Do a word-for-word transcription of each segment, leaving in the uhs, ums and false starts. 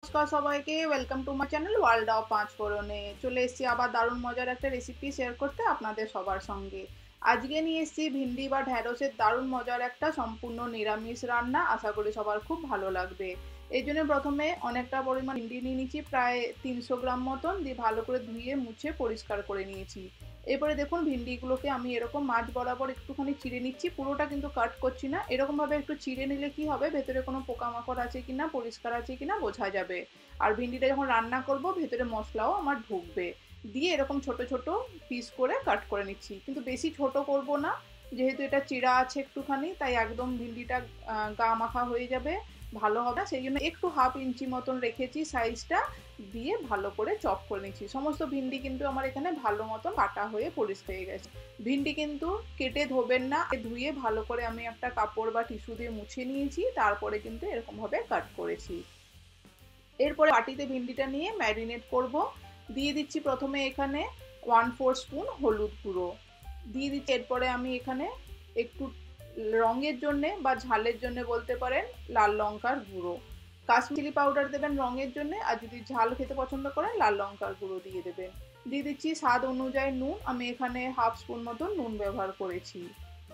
নমস্কার সবাইকে, welcome to my channel world of পাঁচ ফোড়নে। চলে এসেছি আবার দারুণ মজার একটা রেসিপি শেয়ার করতে আপনাদের সবার সঙ্গে। আজকে নিয়ে এসেছি ভিন্ডি বা ঢ্যাঁড়সের দারুণ মজার একটা সম্পূর্ণ নিরামিষ রান্না। আশা করি সবার খুব ভালো লাগবে। এই জন্য প্রথমে অনেকটা পরিমাণ ভিন্ডি নিয়ে নিয়েছি, প্রায় তিনশো গ্রাম মতন, দিয়ে ভালো করে ধুয়ে মুছে পরিষ্কার করে নিয়েছি। এরপরে দেখুন ভিন্ডিগুলোকে আমি এরকম মাছ বরাবর একটুখানি চিড়ে নিচ্ছি, পুরোটা কিন্তু কাট করছি না। এরকমভাবে একটু চিড়ে নিলে কি হবে, ভেতরে কোনো পোকামাকড় আছে কিনা, পরিষ্কার আছে কিনা বোঝা যাবে। আর ভিন্ডিটা যখন রান্না করব ভেতরে মশলাও আমার ঢুকবে। দিয়ে এরকম ছোট ছোট পিস করে কাট করে নিচ্ছি, কিন্তু বেশি ছোট করব না, যেহেতু এটা চিড়া আছে একটুখানি, তাই একদম ভিন্ডিটা গা মাখা হয়ে যাবে, ভালো হবে। সেই জন্য একটু হাফ ইঞ্চি মতন রেখেছি সাইজটা, দিয়ে ভালো করে চপ করে নিচ্ছি। সমস্ত ভিন্ডি কিন্তু আমার এখানে ভালো মতন কাটা হয়ে পরিষ্কার হয়ে গেছে। ভিন্ডি কিন্তু কেটে ধোবেন না, ধুয়ে ভালো করে আমি একটা কাপড় বা টিস্যু দিয়ে মুছে নিয়েছি, তারপরে কিন্তু এরকম ভাবে কাট করেছি। এরপরে বাটিতে ভিন্ডিটা নিয়ে ম্যারিনেট করব। দিয়ে দিচ্ছি প্রথমে এখানে ওয়ান ফোর স্পুন হলুদ গুঁড়ো দিয়ে দিচ্ছি। এরপরে আমি এখানে একটু রঙের জন্য বা ঝালের জন্য বলতে পারেন লাল লঙ্কার গুঁড়ো, কাশ্মীরি চিলি পাউডার দেবেন রঙের জন্য, আর যদি ঝাল খেতে পছন্দ করেন লাল লঙ্কার গুঁড়ো দিয়ে দেবেন। দিয়ে দিচ্ছি স্বাদ অনুযায়ী নুন, আমি এখানে হাফ স্পুন মতো নুন ব্যবহার করেছি।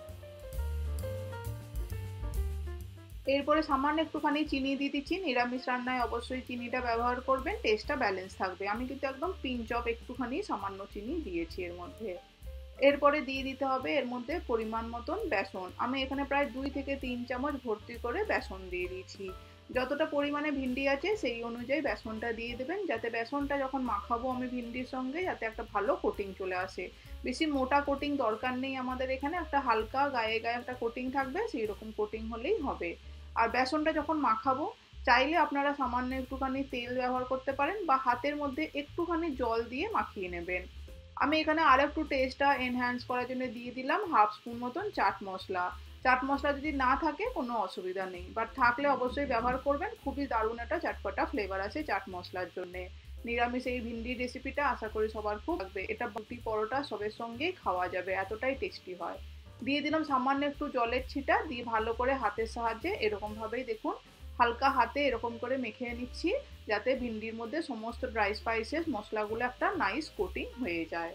এরপরে সামান্য একটুখানি চিনি দিয়ে দিচ্ছি। নিরামিষ রান্নায় অবশ্যই চিনিটা ব্যবহার করবেন, টেস্টটা ব্যালেন্স থাকবে। আমি কিন্তু একদম পিঞ্চ অফ একটুখানি সামান্য চিনি দিয়েছি এর মধ্যে। এরপরে দিয়ে দিতে হবে এর মধ্যে পরিমাণ মতন বেসন। আমি এখানে প্রায় দুই থেকে তিন চামচ ভর্তি করে বেসন দিয়ে দিয়েছি। যতটা পরিমাণে ভিন্ডি আছে সেই অনুযায়ী বেসনটা দিয়ে দেবেন, যাতে বেসনটা যখন মাখাবো আমি ভিন্ডির সঙ্গে, যাতে একটা ভালো কোটিং চলে আসে। বেশি মোটা কোটিং দরকার নেই আমাদের এখানে, একটা হালকা গায়ে গায়ে একটা কোটিং থাকবে, সেই রকম কোটিং হলেই হবে। আর বেসনটা যখন মাখাবো, চাইলে আপনারা সামান্য একটুখানি তেল ব্যবহার করতে পারেন, বা হাতের মধ্যে একটুখানি জল দিয়ে মাখিয়ে নেবেন। আমি এখানে আর একটু টেস্টটা এনহ্যান্স করার জন্য দিয়ে দিলাম হাফ স্পুন মতন চাট মশলা। চাট মশলা যদি না থাকে কোনো অসুবিধা নেই, বাট থাকলে অবশ্যই ব্যবহার করবেন। খুবই দারুণ একটা চটপটা ফ্লেভার আছে চাট মশলার জন্যে। নিরামিষ এই ভিন্ডির রেসিপিটা আশা করি সবার খুব লাগবে। এটা রুটি পরোটা সবের সঙ্গেই খাওয়া যাবে, এতটাই টেস্টি হয়। দিয়ে দিলাম সামান্য একটু জলের ছিটা, দিয়ে ভালো করে হাতের সাহায্যে এরকমভাবেই দেখুন হালকা হাতে এরকম করে মেখে নিচ্ছি, যাতে ভিন্ডির মধ্যে সমস্ত ড্রাই স্পাইসেস মশলাগুলো একটা নাইস কোটিং হয়ে যায়।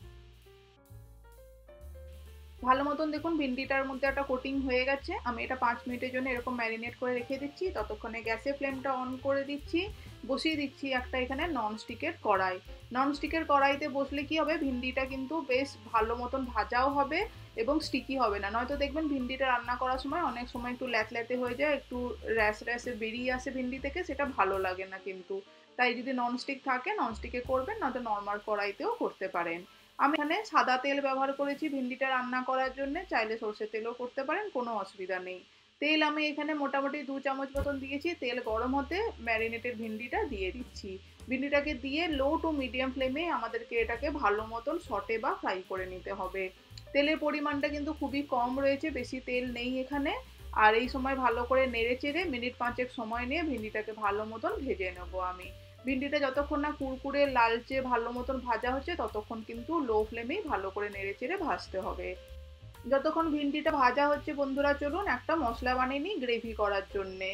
ভালো মতন দেখুন ভিন্ডিটার মধ্যে একটা কোটিং হয়ে গেছে। আমি এটা পাঁচ মিনিটের জন্য এরকম ম্যারিনেট করে রেখে দিচ্ছি। ততক্ষণে গ্যাসের ফ্লেমটা অন করে দিচ্ছি, বসিয়ে দিচ্ছি একটা এখানে ননস্টিকের কড়াই। ননস্টিকের কড়াইতে বসলে কি হবে, ভিন্ডিটা কিন্তু বেশ ভালো মতন ভাজাও হবে এবং স্টিকি হবে না। নয়তো দেখবেন ভিন্ডিটা রান্না করার সময় অনেক সময় একটু ল্যাতল্যাতে হয়ে যায়, একটু র্যাস র্যাসে বেরিয়ে আসে ভিন্ডি থেকে, সেটা ভালো লাগে না কিন্তু। তাই যদি ননস্টিক থাকে ননস্টিকে করবেন, নয়তো নর্মাল কড়াইতেও করতে পারেন। আমি এখানে সাদা তেল ব্যবহার করেছি ভিন্ডিটা রান্না করার জন্য, চাইলে সর্ষের তেলও করতে পারেন, কোনো অসুবিধা নেই। তেল আমি এখানে মোটামুটি দু চামচ মতন দিয়েছি। তেল গরম হতে ম্যারিনেটেড ভিন্ডিটা দিয়ে দিচ্ছি। ভিন্ডিটাকে দিয়ে লো টু মিডিয়াম ফ্লেমে আমাদেরকে এটাকে ভালো মতন সটে বা ফ্রাই করে নিতে হবে। তেলের পরিমাণটা কিন্তু খুবই কম রয়েছে, বেশি তেল নেই এখানে। আর এই সময় ভালো করে নেড়ে চেড়ে মিনিট পাঁচেক সময় নিয়ে ভিন্ডিটাকে ভালো মতন ভেজে নেবো আমি। ভিন্ডিটা যতক্ষণ না কুরকুরে লালচে ভালো মতন ভাজা হচ্ছে, ততক্ষণ কিন্তু লো ফ্লেমেই ভালো করে নেড়ে চেড়ে ভাজতে হবে। যতক্ষণ ভিন্ডিটা ভাজা হচ্ছে বন্ধুরা, চলুন একটা মশলা বানিয়ে নিই গ্রেভি করার জন্যে।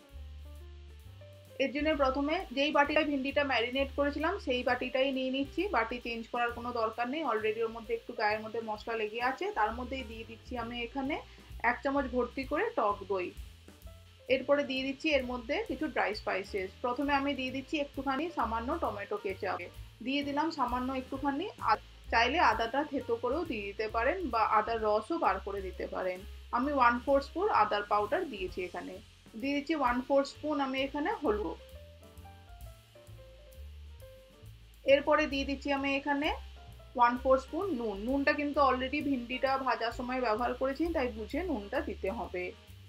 এর জন্য প্রথমে যেই বাটিটায় ভিন্ডিটা ম্যারিনেট করেছিলাম সেই বাটিটাই নিয়ে নিচ্ছি। বাটি চেঞ্জ করার কোনো দরকার নেই, অলরেডি ওর মধ্যে একটু গায়ের মধ্যে মশলা লেগে আছে। তার মধ্যেই দিয়ে দিচ্ছি আমি এখানে এক চামচ ভর্তি করে টক দই। এরপরে দিয়ে দিচ্ছি এর মধ্যে কিছু ড্রাই স্পাইসেস। প্রথমে আমি দিয়ে দিচ্ছি একটুখানি সামান্য টমেটো কেচাপ, দিয়ে দিলাম সামান্য একটুখানি, চাইলে আদাটা থেতো করেও দিয়ে দিতে পারেন, বা আদার রসও বার করে দিতে পারেন। আমি ওয়ান ফোর স্পুন আদার পাউডার দিয়েছি এখানে। দিয়ে দিচ্ছি ওয়ান ফোর স্পুন আমি এখানে হলুদ। এরপরে দিয়ে দিচ্ছি আমি এখানে ওয়ান ফোর স্পুন নুন। নুনটা কিন্তু অলরেডি ভিন্ডিটা ভাজার সময় ব্যবহার করেছি, তাই বুঝে নুনটা দিতে হবে।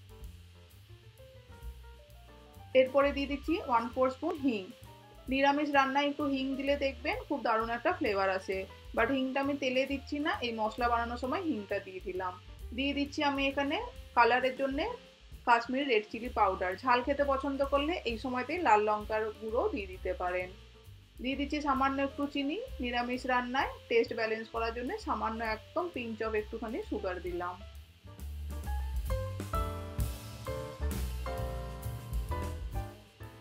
এরপরে দিয়ে দিচ্ছি ওয়ান ফোর স্পুন হিং। নিরামিষ রান্নায় একটু হিং দিলে দেখবেন খুব দারুণ একটা ফ্লেভার আসে, বাট হিংটা আমি তেলে দিচ্ছি না, এই মশলা বানানোর সময় হিংটা দিয়ে দিলাম। দিয়ে দিচ্ছি আমি এখানে কালারের জন্য কাশ্মীরি রেড চিলি পাউডার। ঝাল খেতে পছন্দ করলে এই সময়তেই লাল লঙ্কার গুঁড়ো দিয়ে দিতে পারেন। দিয়ে দিচ্ছি সামান্য একটু চিনি, নিরামিষ রান্নায় টেস্ট ব্যালেন্স করার জন্য সামান্য একদম পিঞ্চ অফ একটুখানি সুগার দিলাম।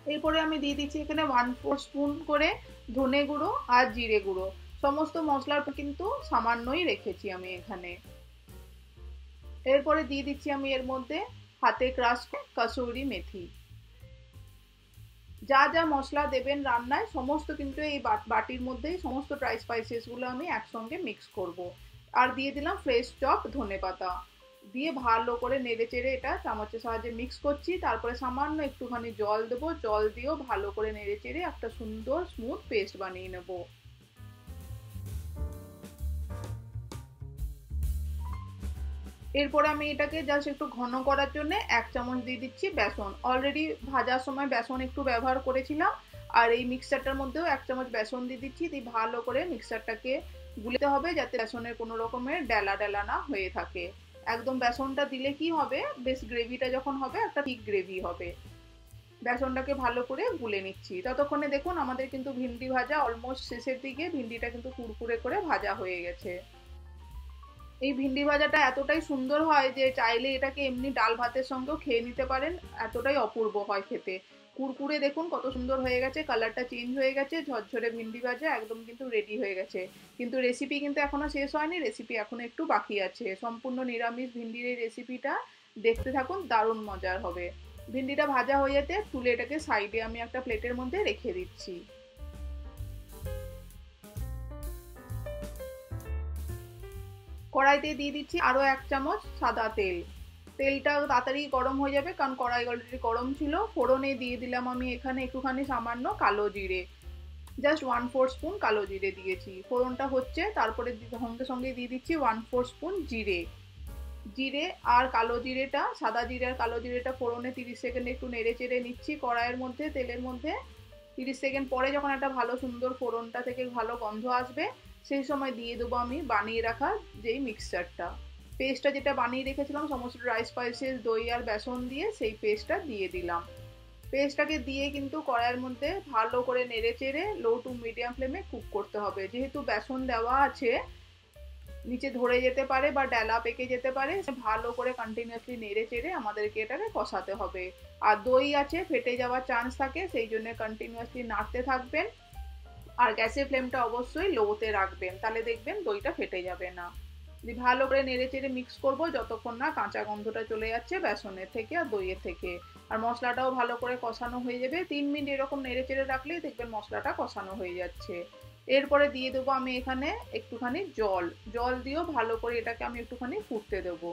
এরপরে আমি দিয়ে দিচ্ছি এখানে ওয়ান ফোর স্পুন করে ধনে গুঁড়ো আর জিরে গুঁড়ো। সমস্ত মশলার কিন্তু সামান্যই রেখেছি আমি এখানে। এরপরে দিয়ে দিচ্ছি আমি এর মধ্যে হাতে ক্রাশ কসুরি মেথি। যা যা মশলা দেবেন রান্নায় সমস্ত কিন্তু এই বাটির মধ্যেই সমস্ত ড্রাই স্পাইসেস গুলো আমি একসঙ্গে মিক্স করব। আর দিয়ে দিলাম ফ্রেশ চপ ধনেপাতা দিয়ে ভালো করে নেড়ে চেড়ে এটা চামচের সাহায্যে মিক্স করছি। তারপরে সামান্য একটুখানি জল দেবো, জল দিয়েও ভালো করে নেড়ে চেড়ে একটা সুন্দর স্মুথ পেস্ট বানিয়ে নেবো। এরপরে আমি এটাকে জাস্ট একটু ঘন করার জন্য এক চামচ দিয়ে দিচ্ছি বেসন। অলরেডি ভাজার সময় বেসন একটু ব্যবহার করেছিলাম, আর এই মিক্সচারটার মধ্যেও এক চামচ বেসন দিয়ে দিচ্ছি। দিয়ে ভালো করে মিক্সচারটাকে গুলতে হবে যাতে বেসনের কোনো রকমের ডেলা ডেলা না হয়ে থাকে। একদম বেসনটা দিলে কি হবে, বেশ গ্রেভিটা যখন হবে একটা ঠিক গ্রেভি হবে। বেসনটাকে ভালো করে গুলে নিচ্ছি। ততক্ষণে দেখুন আমাদের কিন্তু ভিন্ডি ভাজা অলমোস্ট শেষের দিকে, ভিন্ডিটা কিন্তু কুড়কুড়ে করে ভাজা হয়ে গেছে। এই ভিন্ডি ভাজাটা এতটাই সুন্দর হয় যে চাইলে এটাকে এমনি ডাল ভাতের সঙ্গেও খেয়ে নিতে পারেন, এতটাই অপূর্ব হয় খেতে। কুরকুরে দেখুন কত সুন্দর হয়ে গেছে, কালারটা চেঞ্জ হয়ে গেছে, ঝরঝরে ভিন্ডি ভাজা একদম কিন্তু রেডি হয়ে গেছে। কিন্তু রেসিপি কিন্তু এখনো শেষ হয়নি, রেসিপি এখনো একটু বাকি আছে। সম্পূর্ণ নিরামিষ ভিন্ডির এই রেসিপিটা দেখতে থাকুন, দারুণ মজার হবে। ভিন্ডিটা ভাজা হয়ে যেতে তুলে এটাকে সাইডে আমি একটা প্লেটের মধ্যে রেখে দিচ্ছি। কড়াইতে দিয়ে দিচ্ছি আরো এক চামচ সাদা তেল। তেলটা তাড়াতাড়ি গরম হয়ে যাবে কারণ কড়াই অলরেডি গরম ছিল। ফোড়নে দিয়ে দিলাম আমি এখানে একটুখানি সামান্য কালো জিরে, জাস্ট ওয়ান ফোর স্পুন কালো জিরে দিয়েছি। ফোড়নটা হচ্ছে, তারপরে সঙ্গে সঙ্গে দিয়ে দিচ্ছি ওয়ান ফোর স্পুন জিরে। জিরে আর কালো জিরেটা, সাদা জিরে আর কালো জিরেটা ফোড়নে তিরিশ সেকেন্ড একটু নেড়ে চেড়ে নিচ্ছি কড়াইয়ের মধ্যে, তেলের মধ্যে। তিরিশ সেকেন্ড পরে যখন একটা ভালো সুন্দর ফোড়নটা থেকে ভালো গন্ধ আসবে, সেই সময় দিয়ে দেবো আমি বানিয়ে রাখা যেই মিক্সচারটা, পেস্টটা যেটা বানিয়ে রেখেছিলাম সমস্ত ড্রাই স্পাইসেস দই আর বেসন দিয়ে, সেই পেস্টটা দিয়ে দিলাম। পেস্টটাকে দিয়ে কিন্তু কড়াইয়ের মধ্যে ভালো করে নেড়ে চেড়ে লো টু মিডিয়াম ফ্লেমে কুক করতে হবে। যেহেতু বেসন দেওয়া আছে নিচে ধরে যেতে পারে বা ডেলা পেকে যেতে পারে, ভালো করে কন্টিনিউয়াসলি নেড়ে চেড়ে আমাদেরকে এটাকে কষাতে হবে। আর দই আছে, ফেটে যাওয়ার চান্স থাকে, সেই জন্য কন্টিনিউয়াসলি নাড়তে থাকবেন। আর গ্যাসের ফ্লেমটা অবশ্যই লোতে রাখবেন, তাহলে দেখবেন দইটা ফেটে যাবে না। ভালো করে নেড়ে চেড়ে মিক্স করবো যতক্ষণ না কাঁচা গন্ধটা চলে যাচ্ছে বেসনের থেকে আর দইয়ের থেকে। আর মশলাটাও ভালো করে কষানো হয়ে যাবে। তিন মিনিট এরকম নেড়ে চেড়ে রাখলেই দেখবেন মশলাটা কষানো হয়ে যাচ্ছে। এরপরে দিয়ে দেবো আমি এখানে একটুখানি জল। জল দিয়েও ভালো করে এটাকে আমি একটুখানি ফুটতে দেবো।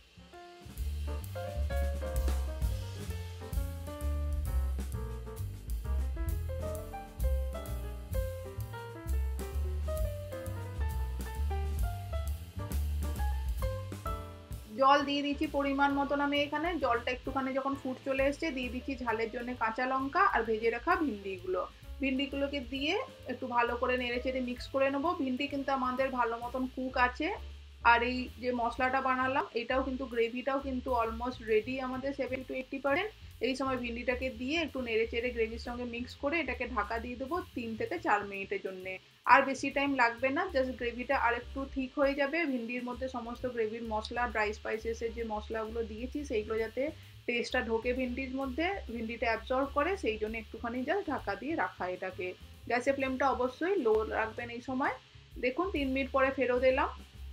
জল দিয়ে দিচ্ছি পরিমাণ মতন আমি এখানে। জলটা একটুখানি যখন ফুট চলে এসছে দিয়ে দিচ্ছি ঝালের জন্য কাঁচা লঙ্কা আর ভেজে রাখা ভিন্ডিগুলো। ভিন্ডিগুলোকে দিয়ে একটু ভালো করে নেড়ে চেড়ে মিক্স করে নেবো। ভিন্ডি কিন্তু আমাদের ভালো মতন কুক আছে। আর এই যে মশলাটা বানালাম এটাও কিন্তু গ্রেভিটাও কিন্তু অলমোস্ট রেডি আমাদের সেভেন্টি টু এইটটি পার্সেন্ট। এই সময় ভিন্ডিটাকে দিয়ে একটু নেড়ে চেড়ে গ্রেভির সঙ্গে মিক্স করে এটাকে ঢাকা দিয়ে দেবো তিন থেকে চার মিনিটের জন্য। আর বেশি টাইম লাগবে না, জাস্ট গ্রেভিটা আর একটু ঠিক হয়ে যাবে। ভিন্ডির মধ্যে সমস্ত গ্রেভির মশলা ড্রাই স্পাইসেসের যে মশলাগুলো দিয়েছি সেইগুলো যাতে টেস্টটা ঢোকে ভিন্ডির মধ্যে, ভিন্ডিটা অ্যাবজর্ব করে, সেই জন্য একটুখানি জাস্ট ঢাকা দিয়ে রাখা এটাকে। গ্যাসের ফ্লেমটা অবশ্যই লো রাখবেন এই সময়। দেখুন তিন মিনিট পরে ফেরত এলাম,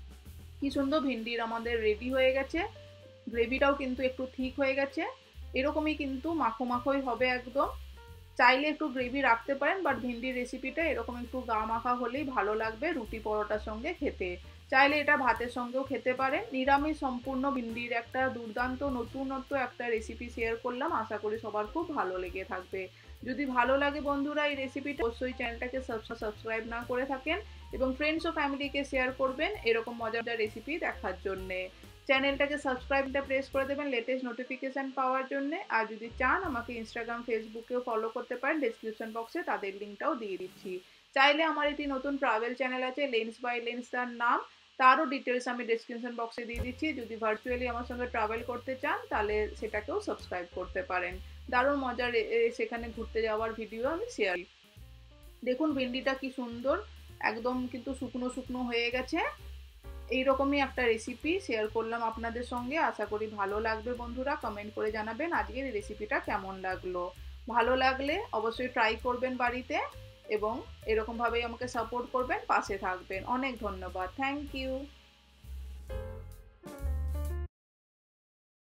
কি সুন্দর ভিন্ডির আমাদের রেডি হয়ে গেছে। গ্রেভিটাও কিন্তু একটু ঠিক হয়ে গেছে, এরকমই কিন্তু মাখো মাখোই হবে একদম। চাইলে একটু গ্রেভি রাখতে পারেন, বাট ভিন্ডির রেসিপিটা এরকম একটু গা মাখা হলেই ভালো লাগবে রুটি পরোটার সঙ্গে খেতে। চাইলে এটা ভাতের সঙ্গেও খেতে পারেন। নিরামিষ সম্পূর্ণ ভিন্ডির একটা দুর্দান্ত নতুনত্ব একটা রেসিপি শেয়ার করলাম, আশা করি সবার খুব ভালো লেগে থাকবে। যদি ভালো লাগে বন্ধুরা এই রেসিপিটা, অবশ্যই চ্যানেলটাকে সাবস্ক্রাইব না করে থাকেন এবং ফ্রেন্ডস ও ফ্যামিলিকে শেয়ার করবেন এরকম মজাদার রেসিপি দেখার জন্যে। চ্যানেলটাকে সাবস্ক্রাইবটা প্রেস করে দেবেন লেটেস্ট নোটিফিকেশান পাওয়ার জন্য। আর যদি চান আমাকে ইনস্টাগ্রাম ফেসবুকেও ফলো করতে পারেন, ডিসক্রিপশন বক্সে তাদের লিঙ্কটাও দিয়ে দিচ্ছি। চাইলে আমার একটি নতুন ট্রাভেল চ্যানেল আছে লেন্স বাই লেন্স তার নাম, তারও ডিটেলস আমি ডিসক্রিপশন বক্সে দিয়ে দিচ্ছি। যদি ভার্চুয়ালি আমার সঙ্গে ট্রাভেল করতে চান তাহলে সেটাকেও সাবস্ক্রাইব করতে পারেন। দারুণ মজার সেখানে ঘুরতে যাওয়ার ভিডিও আমি শেয়ার। দেখুন ভিন্ডিটা কি সুন্দর একদম কিন্তু শুকনো শুকনো হয়ে গেছে। এইরকমই একটা রেসিপি শেয়ার করলাম আপনাদের সঙ্গে, আশা করি ভালো লাগবে বন্ধুরা। কমেন্ট করে জানাবেন আজকের এই রেসিপিটা কেমন লাগলো। ভালো লাগলে অবশ্যই ট্রাই করবেন বাড়িতে এবং এরকমভাবেই আমাকে সাপোর্ট করবেন, পাশে থাকবেন। অনেক ধন্যবাদ। Thank you.